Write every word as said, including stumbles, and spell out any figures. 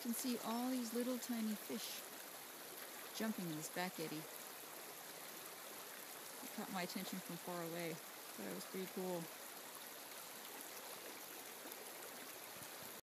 can see all these little tiny fish jumping in this back eddy. It caught my attention from far away. Thought it was pretty cool.